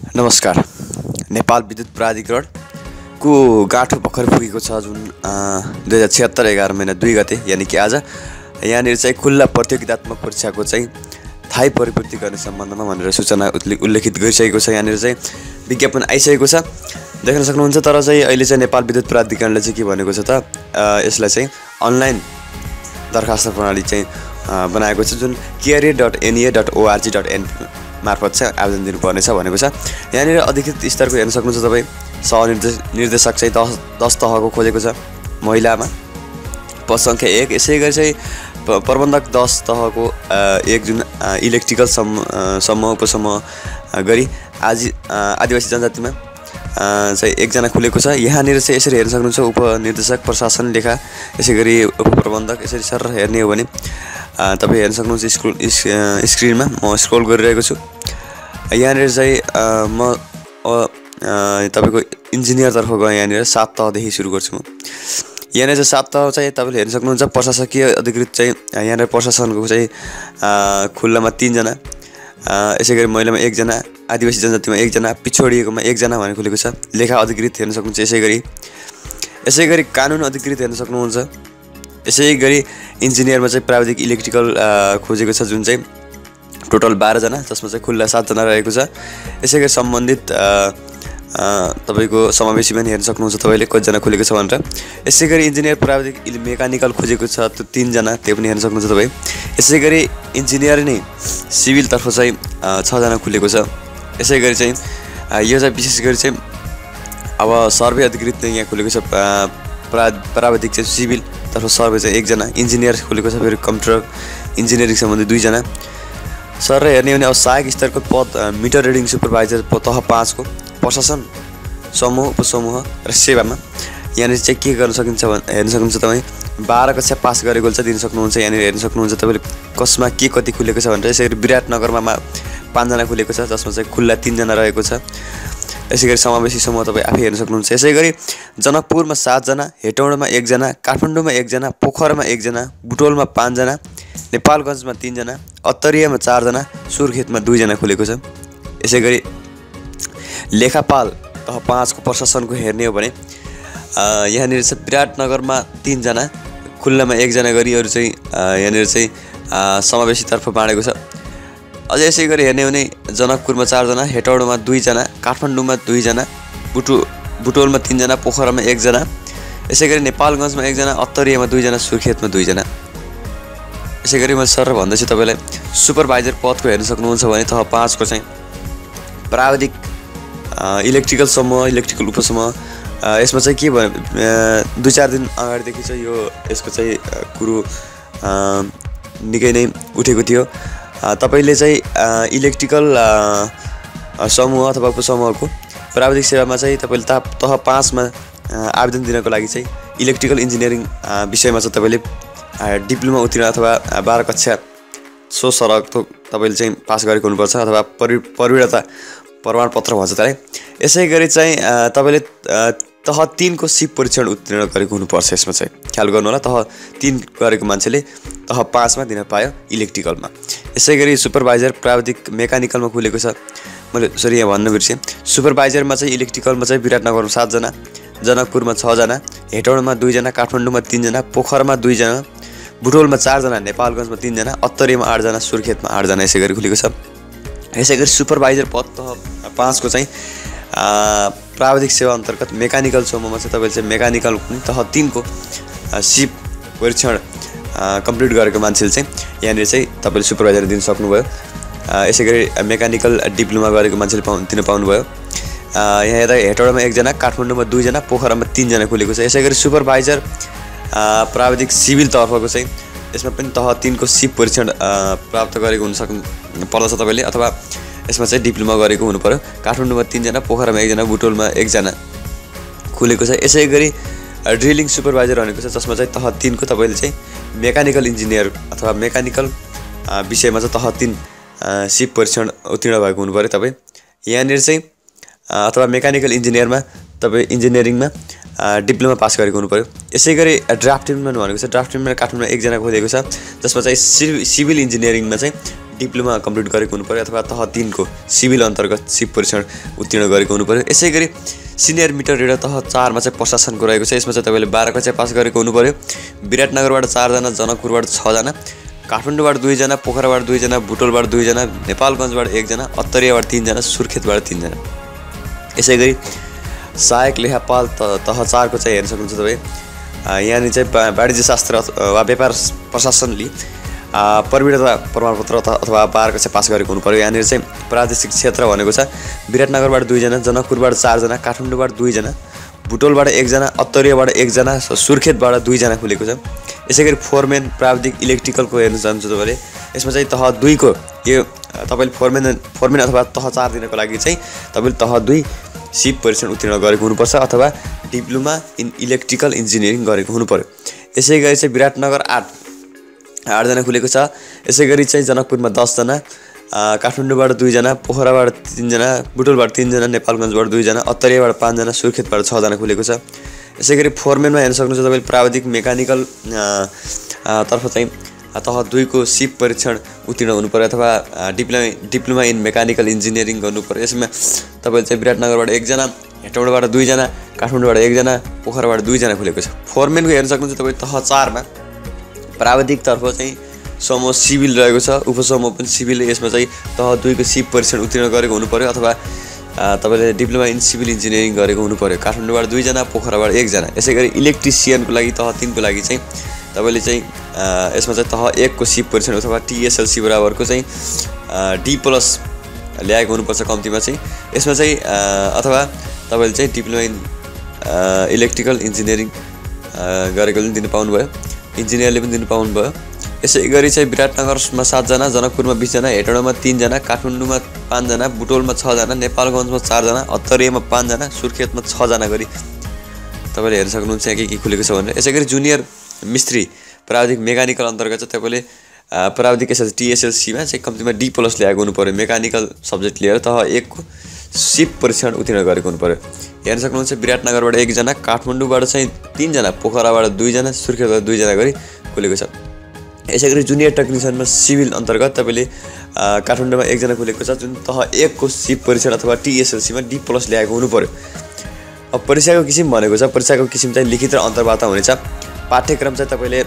नमस्कार। नेपाल विद्युत प्राधिकरणको गाँठो भर्खर पुगेको छ जुन 2076 11 महिना 2 गते यानि कि आज यहाँनिर चाहिँ खुल्ला प्रतियोगितात्मक परीक्षाको चाहिँ थाई परिपूर्ति गर्ने सम्बन्धमा भनेर सूचना उल्लेखित गरिसकेको छ। यहाँनिर चाहिँ विज्ञापन आइसकेको छ देख्न सक्नुहुन्छ। तर चाहिँ अहिले चाहिँ नेपाल विद्युत प्राधिकरणले चाहिँ के भनेको छ त यसलाई चाहिँ अनलाइन दरखास्त प्रणाली चाहिँ बनाएको छ जुन career.ne.org.in मार्फत चाहिँ आवेदन दिनुपर्नेछ भनेको छ। यहाँनिर अधिकृत स्तरको हेर्न सक्नुहुन्छ तपाईँ सहनिर्देशक चाहिँ 10 तहको खोजेको छ महिलामा पद सङ्ख्या 1। यसै गरी चाहिँ प्रबन्धक 10 तहको 1 जुन इलेक्ट्रिकल समूह उपसमूह गरी आदिवासी जनजातिमा चाहिँ 1 जना खुलेको छ। यहाँनिर चाहिँ यसरी हेर्न सक्नुहुन्छ उपनिर्देशक प्रशासन लेखा यसै गरी उपप्रबन्धक यसरी सर हेर्ने हो भने तपाईँ हेर्न सक्नुहुन्छ स्क्रिनमा म स्क्रोल गरिरहेको छु। यहाँनिर चाहिँ म तपाईँको इन्जिनियरतर्फ गएँ। यहाँनिर 7 तहदेखि सुरु गर्छु म। यहाँनिर चाहिँ 7 तह चाहिँ तपाईँले हेर्न सक्नुहुन्छ। प्रशासकीय अधिकृत चाहिँ यहाँनिर प्रशासनको चाहिँ खुल्लामा 3 जना, यसै गरी महिलामा 1 जना, आदिवासी जनजातिमा 1 जना, पिछडिएकोमा 1 जना भनेर खुलेको छ। लेखा अधिकृत हेर्न सक्नुहुन्छ। यसै गरी कानुन अधिकृत हेर्न सक्नुहुन्छ। यसै गरी इन्जिनियरमा चाहिँ प्राविधिक इलेक्ट्रिकल खोजेको छ जुन चाहिँ टोटल 12 जना, जसमा चाहिँ खुल्ला 7 जना रहेको छ। यसै गरी सम्बन्धित तपाईँको समावेशीमा हेर्न सक्नुहुन्छ तपाईँले कतिजना खुलेको छ भनेर। यसै गरी इन्जिनियर प्राविधिक मेकानिकल खोजेको छ त्यो 3 जना, त्यो पनि हेर्न सक्नुहुन्छ तपाईँ। यसै गरी इन्जिनियर नै सिभिलतर्फ चाहिँ 6 जना खुलेको छ। यसै गरी चाहिँ यो चाहिँ विशेष गरी चाहिँ अब सर्वे अधिकृत नै यहाँ खुलेको छ। प्राविधिक चाहिँ सिभिलतर्फ सर्वे चाहिँ 1 जना, इन्जिनियर खुलेको छ। फेरि कम्प्युटर इन्जिनियरिङ सम्बन्धी 2 जना। सर हेर्ने हो भने अब सहायक स्तरको पद मिटर रिडिङ सुपरभाइजर तह 5 को प्रशासन समूह उपसमूह र सेवामा यहाँनिर चाहिँ के गर्न सकिन्छ हेर्न सक्नुहुन्छ तपाईँ। 12 कक्षा पास गरेको चाहिँ दिन सक्नुहुन्छ। यहाँनिर हेर्न सक्नुहुन्छ तपाईँले कसमा के कति खुलेको छ भनेर। यसै गरी विराटनगरमा 5 जना खुलेको छ जसमा चाहिँ खुल्ला 3 जना रहेको छ। यसै गरी समावेशी समूह तपाईँ आफै हेर्न सक्नुहुन्छ। यसै गरी जनकपुरमा 7 जना, हेटौँडामा 1 जना, काठमाडौँमा 1 जना, पोखरामा 1 जना, बुटोलमा 5 जना, नेपालगञ्जमा 3 जना, अत्तरियामा 4 जना, सुर्खेतमा 2 जना खुलेको छ। यसै गरी लेखापाल तह 5 को प्रशासनको हेर्ने हो भने यहाँनिर चाहिँ विराटनगरमा 3 जना, खुल्लामा 1 जना गरी अरू चाहिँ यहाँनिर चाहिँ समावेशीतर्फ बाँडेको छ। अझै यसै गरी हेर्ने हो भने जनकपुरमा 4 जना, हेटौडामा 2 जना, काठमाडौँमा 2 जना, बुटोलमा 3 जना, पोखरामा 1 जना, यसै गरी नेपालगञ्जमा 1 जना, अत्तरियामा 2 जना, सुर्खेतमा 2 जना। यसै गरी म सर भन्दैछु तपाईँलाई सुपरभाइजर पदको हेर्न सक्नुहुन्छ भने तह 5 को चाहिँ प्राविधिक इलेक्ट्रिकल समूह इलेक्ट्रिकल उपसमूह यसमा चाहिँ के भयो 2-4 दिन अगाडिदेखि चाहिँ यसको चाहिँ कुरो निकै नै उठेको थियो। तपाईँले चाहिँ इलेक्ट्रिकल समूह अथवा उपसमूहको प्राविधिक सेवामा चाहिँ तपाईँले तह 5 मा आवेदन दिनको लागि चाहिँ इलेक्ट्रिकल इन्जिनियरिङ विषयमा चाहिँ तपाईँले डिप्लोमा उत्तीर्ण अथवा 12 कक्षा सो सरक तपाईँले चाहिँ पास गरेको हुनुपर्छ अथवा प्रवीणता प्रमाणपत्र भन्छ त्यसलाई। यसै गरी चाहिँ तपाईँले तह 3 को सिप परीक्षण उत्तीर्ण गरेको हुनुपर्छ। यसमा चाहिँ ख्याल गर्नु होला। तह 3 गरेको मान्छेले तह 5 मा दिन पायो इलेक्ट्रिकलमा। यसै गरी सुपरभाइजर प्राविधिक मेकानिकलमा खुलेको छ। मैले सरी यहाँ भन्न बिर्सेँ। सुपरभाइजरमा चाहिँ इलेक्ट्रिकलमा चाहिँ विराटनगरमा 7 जना, जनकपुरमा 6 जना, हेटौडामा 2 जना, काठमाडौँमा 3 जना, पोखरामा 2 जना, बुटोलमा 4 जना, नेपालगञ्जमा 3 जना, अत्तरियामा 8 जना, सुर्खेतमा 8 जना यसै गरी खुलेको छ। यसै गरी सुपरभाइजर पद तह 5 को चाहिँ प्राविधिक सेवा अन्तर्गत मेकानिकल समूहमा चाहिँ तपाईँले चाहिँ मेकानिकल तह 3 को सिप परीक्षण कम्प्लिट गरेको मान्छेले चाहिँ यहाँनिर चाहिँ तपाईँले सुपरभाइजर दिन सक्नुभयो। यसै गरी मेकानिकल डिप्लोमा गरेको मान्छेले दिन पाउनुभयो। यहाँ यता हेटौडामा 1 जना, काठमाडौँमा 2 जना, पोखरामा 3 जना खुलेको छ। यसै गरी सुपरभाइजर प्राविधिक सिभिल तर्फको चाहिँ यसमा पनि तह 3 को सिप परीक्षण प्राप्त गरेको पर्दछ तपाईँले अथवा यसमा चाहिँ डिप्लोमा गरेको हुनु पर्यो। काठमाडौँमा 3 जना, पोखरामा 1 जना, बुटोलमा 1 जना खुलेको छ। यसै गरी ड्रिलिङ सुपरभाइजर भनेको छ जसमा चाहिँ तह 3 को तपाईँले चाहिँ मेकानिकल इन्जिनियर अथवा मेकानिकल विषयमा चाहिँ तह 3 सिप परीक्षण उत्तीर्ण भएको हुनु पर्यो तपाईँ। यहाँनिर चाहिँ अथवा मेकानिकल इन्जिनियरमा तपाईँ इन्जिनियरिङमा डिप्लोमा पास गरेको हुनु पर्यो। यसै गरी ड्राफ्टम्यान भनेको छ ड्राफ्टम्यान काठमाडौँमा 1 जना खोलेको छ जसमा चाहिँ सिभिल इन्जिनियरिङमा चाहिँ डिप्लोमा कम्प्लिट गरेको हुनुपर्यो अथवा तह 3 को सिभिल अन्तर्गत सिप परीक्षण उत्तीर्ण गरेको हुनुपर्यो। यसै गरी सिनियर मिटर रिडर तह 4 मा चाहिँ प्रशासनको रहेको छ। यसमा चाहिँ तपाईले 12 कक्षा पास गरेको हुनुपर्यो। विराटनगरबाट 4 जना, जनकपुरबाट 6 जना, काठमाडौँबाट 2 जना, पोखराबाट 2 जना, बुटोलबाट 2 जना, नेपालगञ्जबाट 1 जना, अत्तरियाबाट 3 जना, सुर्खेतबाट 3 जना। यसै गरी सहायक लेखापाल तह 4 को चाहिँ हेर्न सक्नुहुन्छ तपाईँ। यहाँनिर चाहिँ वाणिज्य शास्त्र वा व्यापार प्रशासनले प्रवीणता प्रमाणपत्र अथवा 12 कक्षा पास गरेको हुनुपर्यो। यहाँनिर चाहिँ प्रादेशिक क्षेत्र भनेको छ विराटनगरबाट 2 जना, जनकपुरबाट 4 जना, काठमाडौँबाट 2 जना, बुटोलबाट 1 जना, अत्तरियाबाट 1 जना, सुर्खेतबाट 2 जना खुलेको छ। यसै गरी फोरमेन प्राविधिक इलेक्ट्रिकलको हेर्न चाहनुहुन्छ तपाईले। यसमा चाहिँ तह 2 को यो तपाईले फोरमेन अथवा तह 4 दिनको लागि चाहिँ तपाईले तह 2 सिप परीक्षण उत्तीर्ण गरेको हुनुपर्छ अथवा डिप्लोमा इन इलेक्ट्रिकल इन्जिनियरिङ गरेको हुनुपर्यो। यसै गरी चाहिँ विराटनगर 8 जना खुलेको छ। यसै गरी चाहिँ जनकपुरमा 10 जना, काठमाडौँबाट 2 जना, पोखराबाट 3 जना, बुटोलबाट 3 जना, नेपालगञ्जबाट 2 जना, अत्तरियाबाट 5 जना, सुर्खेतबाट 6 जना खुलेको छ। यसै गरी फोरमेनमा हेर्न सक्नुहुन्छ तपाईले प्राविधिक मेकानिकल तर्फ चाहिँ तह 2 को सिप परीक्षण उत्तीर्ण हुनुपर्यो अथवा डिप्लोमा इन मेकानिकल इन्जिनियरिङ गर्नुपर्यो। यसमा तपाईले चाहिँ विराटनगरबाट 1 जना, हेटौँडाबाट 2 जना, काठमाडौँबाट 1 जना, पोखराबाट 2 जना खुलेको छ। फोरमेनको हेर्न सक्नुहुन्छ तपाईँ तह 4 मा प्राविधिक तर्फ चाहिँ समूह सिभिल रहेको छ, उपसमूह पनि सिभिल। यसमा चाहिँ तह 2 को सिप परीक्षण उत्तीर्ण गरेको हुनुपर्यो अथवा तपाईले डिप्लोमा इन सिभिल इन्जिनियरिङ गरेको हुनुपर्यो। काठमाडौँबाट 2 जना, पोखराबाट 1 जना। यसै गरी इलेक्ट्रिसियनको लागि तह 3 को लागि चाहिँ तपाईले चाहिँ यसमा चाहिँ तह 1 को सिप परीक्षण अथवा TSLC बराबरको चाहिँ D+ ल्याएको हुनुपर्छ कम्तीमा चाहिँ। यसमा चाहिँ अथवा तपाईले चाहिँ डिप्लोमा इन इलेक्ट्रिकल इन्जिनियरिङ गरेकोले पनि दिनु पाउनुभयो, इन्जिनियरले पनि दिनु पाउनुभयो। यसै गरी चाहिँ विराटनगरमा 7 जना, जनकपुरमा 20 जना, हेटौँडामा 3 जना, काठमाडौँमा 5 जना, बुटोलमा 6 जना, नेपालगञ्जमा 4 जना, अत्तरियामा 5 जना, सुर्खेतमा 6 जना गरी तपाईले हेर्न सक्नुहुन्छ यहाँ के खुलेको छ भनेर। यसै गरी जुनियर मिस्त्री प्राविधिक मेकानिकल अन्तर्गत चाहिँ तपाईले प्राविधिक TSLC मा चाहिँ कम्तीमा D+ ल्याएको हुनुपर्यो। मेकानिकल सब्जेक्ट लिएर तह 1 को सिप परीक्षण उत्तीर्ण गरेको हुनुपर्यो। हेर्न सक्नुहुन्छ विराटनगरबाट 1 जना, काठमाडौँबाट चाहिँ 3 जना, पोखराबाट 2 जना, सुर्खेतबाट 2 जना गरी खुलेको छ। यसै गरी जुनियर टेक्निसियनमा सिभिल अन्तर्गत तपाईले काठमाडौँमा 1 जना खुलेको छ जुन तह 1 को सिप परीक्षण अथवा TSLC मा D+ ल्याएको हुनुपर्यो। अब परीक्षाको किसिम भनेको छ, परीक्षाको किसिम चाहिँ लिखित र अन्तर्वार्ता हुनेछ। पाठ्यक्रम चाहिँ तपाईले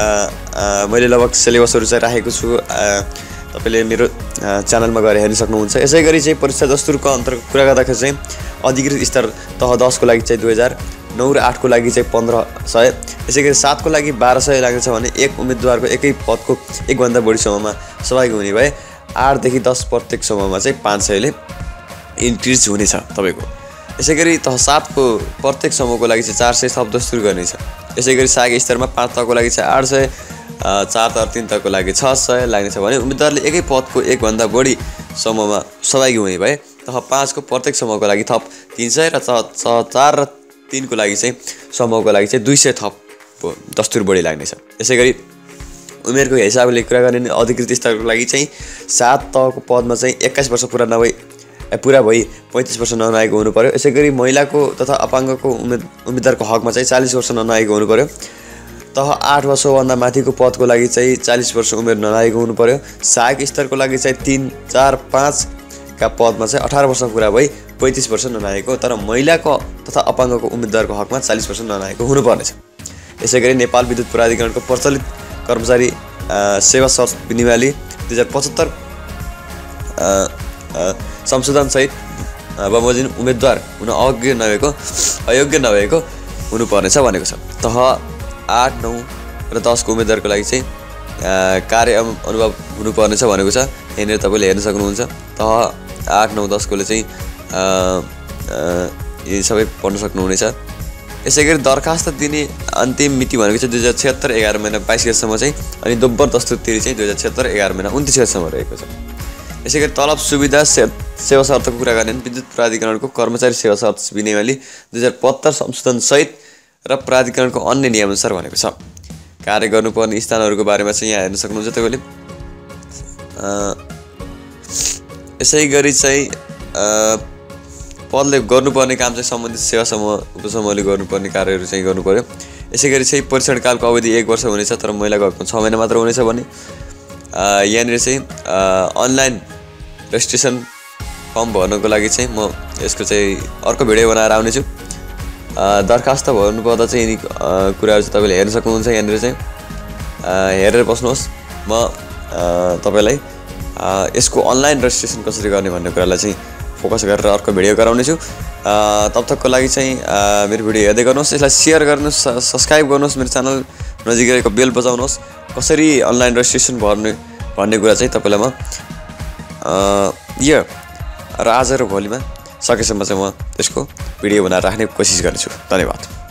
मैले लगभग सिलेबसहरु चाहिँ राखेको छु, तपाईले मेरो च्यानलमा गएर हेर्न सक्नुहुन्छ। यसै गरी चाहिँ परीक्षा दस्तुरको अन्तर्गत कुरा गर्दाखेरि चाहिँ अधिकृत स्तर तह 10 को लागि चाहिँ 2009 र 8 को लागि चाहिँ 1500, यसै गरी 7 को लागि 1200 लाग्छ भने एक उम्मेदवारको एकै पदको 1 भन्दा बढी समूहमा सहभागी हुने भए 8 देखि 10 प्रत्येक समूहमा चाहिँ 500 ले इन्क्रिज हुनेछ तपाईको। यसै गरी तह 7 को प्रत्येक समूहको लागि चाहिँ 400 थप दस्तुर गर्नेछ। यसै गरी सहायक स्तरमा 5 तहको लागि चाहिँ 800, 4 तह 3 तहको लागि 600 लाग्नेछ भने उम्मेदवारले एकै पदको 1 भन्दा बढी समूहमा सहभागी हुने भए तह 5 को प्रत्येक समूहको लागि थप 300 र तह 4 र 3 को लागि चाहिँ समूहको लागि चाहिँ 200 थप दस्तुर बढी लाग्नेछ। यसै गरी उमेरको हिसाबले कुरा गर्ने अधिकृत स्तरको लागि चाहिँ 7 तहको पदमा चाहिँ 21 वर्ष पुरा भई 35 वर्ष ननाएको हुनु पर्यो। यसै गरी महिलाको तथा अपाङ्गको उम्मेदवारको हकमा चाहिँ 40 वर्ष ननाएको हुनु पर्यो। तह 8 वर्षभन्दा माथिको पदको लागि चाहिँ 40 वर्ष उमेर ननाएको हुनु पर्यो। सहायक स्तरको लागि चाहिँ 3, 4, 5 का पदमा चाहिँ 18 वर्ष पुरा भई 35 वर्ष ननाएको तर महिलाको तथा अपाङ्गको उम्मेदवारको हकमा 40 वर्ष ननाएको हुनुपर्नेछ। यसै गरी नेपाल विद्युत प्राधिकरणको प्रचलित कर्मचारी सेवा शर्त विनिमयले 2075 संशोधन सहित बमोजिम उम्मेदवार हुन अयोग्य नभएको हुनुपर्नेछ भनेको छ। तह 8, 9 र 10 को उम्मेदवारको लागि चाहिँ कार्य अनुभव हुनुपर्नेछ भनेको छ। यहाँनिर तपाईले हेर्न सक्नुहुन्छ। तह 8, 9, 10 कोले चाहिँ यी सबै पढ्न सक्नुहुनेछ। यसै गरी दरखास्त दिने अन्तिम मिति भनेको चाहिँ 2076 11 महिना 22 गतेसम्म चाहिँ अनि दोब्बर दस्तुर तिरी चाहिँ 2076 11 महिना 29 गतेसम्म रहेको छ। यसै गरी तलब सुविधा सेवा शर्तको कुरा गर्ने विद्युत प्राधिकरणको कर्मचारी सेवा शर्त विनिमयले 2072 संशोधन सहित र प्राधिकरणको अन्य नियमअनुसार भनेको छ। कार्य गर्नुपर्ने स्थानहरूको बारेमा चाहिँ यहाँ हेर्न सक्नुहुन्छ तपाईले। यसै गरी चाहिँ पदले गर्नुपर्ने काम चाहिँ सम्बन्धित सेवा समूह उपसमूहले गर्नुपर्ने कार्यहरू चाहिँ गर्नुपर्यो। यसै गरी चाहिँ परीक्षण कालको अवधि 1 वर्ष हुनेछ तर महिलाको हकमा 6 महिना मात्र हुनेछ भने यहाँनिर चाहिँ अनलाइन रेजिस्ट्रेसन फर्म भर्नको लागि चाहिँ म यसको चाहिँ अर्को भिडियो बनाएर आउनेछु। दरखास्त भर्नुपर्दा चाहिँ यिनी कुराहरू चाहिँ तपाईँले हेर्न सक्नुहुन्छ। यहाँनिर चाहिँ हेरेर बस्नुहोस्। म तपाईँलाई यसको अनलाइन रेजिस्ट्रेसन कसरी गर्ने भन्ने कुरालाई चाहिँ फोकस गरेर अर्को भिडियो गराउनेछु। तबतकको लागि चाहिँ मेरो भिडियो हेर्दै गर्नुहोस्, यसलाई सेयर गर्नुहोस्, सब्सक्राइब गर्नुहोस्, मेरो च्यानल नजिकैको बेल बजाउनुहोस्। कसरी अनलाइन रेजिस्ट्रेसन भर्ने भन्ने कुरा चाहिँ तपाईँलाई म यो र आज र भोलिमा सकेसम्म चाहिँ म त्यसको भिडियो बनाएर राख्ने कोसिस गर्नेछु। धन्यवाद।